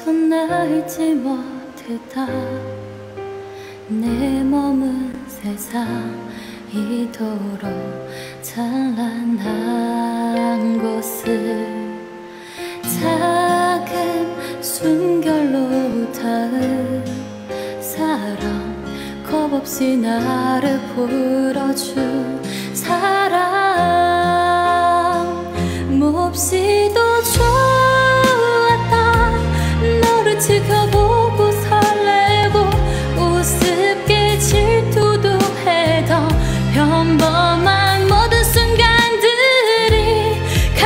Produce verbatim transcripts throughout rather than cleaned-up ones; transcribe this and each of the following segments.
손 알지 못했다. 내 머문 세상 이토록 찬란한 곳을 작은 숨결로 닿은 사랑, 겁없이 나를 풀어준 사랑, 몹시도 좋았다. 너를 지켜보고 설레고 우습게 질투도 했던 평범한 모든 순간들이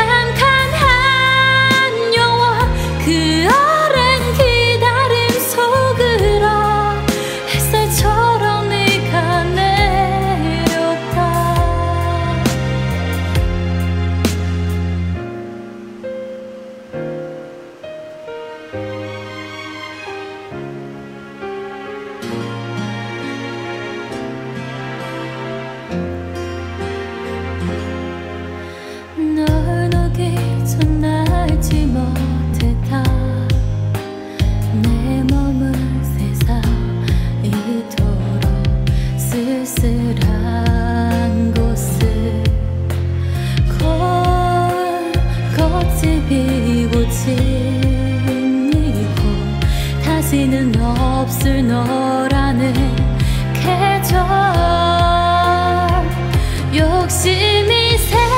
캄캄한 영화, 그 오랜 기다림 속으로 햇살처럼 네가 내렸다. 널 녹이 전 알지 못했다. 내 머문 세상 이토록 쓸쓸한 곳을 거울 꽃이 피고 진 이곳, 다시는 없을 너라는 계절. 욕심이 새